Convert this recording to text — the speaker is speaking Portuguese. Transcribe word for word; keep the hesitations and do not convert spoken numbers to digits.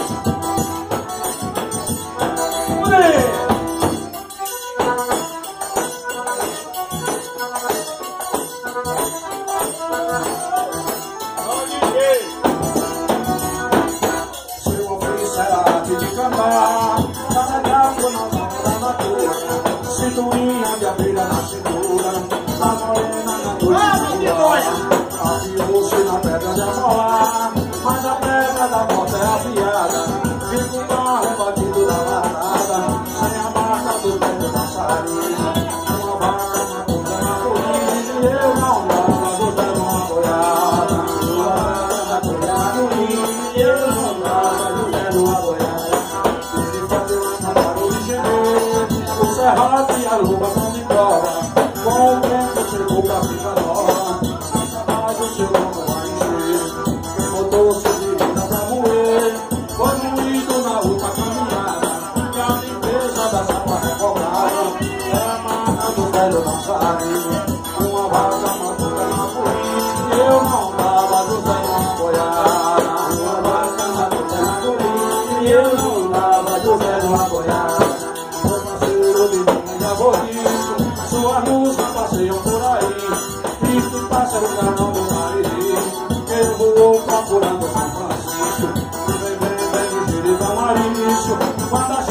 Cinturinha de abelha na cintura, a morena na doida, afiou-se na pedra de amolar, mas a pedra da morte é afiada. Fica o carro batido da latada, sem a marca do pé do passarinho. Uma vaca, uma puta na colina, e eu não dava do pé uma boiada. Uma vaca na colina na colina, e eu não dava do pé uma boiada. Ele fazia uma barulho de gemer, o cerrado e a lua não me prova. Com o tempo chegou pra ficar nova, mas o seu nome vai encher. Quem botou seu divina pra moer foi moído na última caminhada. E a limpeza da chapa revogada é a marca do velho dançarino. Uma vaca matuta na colina, e eu não dava do velho uma boiada. Uma vaca matuta na colina, e eu não dava do velho uma boiada. Foi parceiro de mim, já vou disso. Suas músicas passeiam por aí, isso passa o canal do Mariri. Ele voou procurando São Francisco, vem, vem, vem, de Jiri, Mauriço. Quando a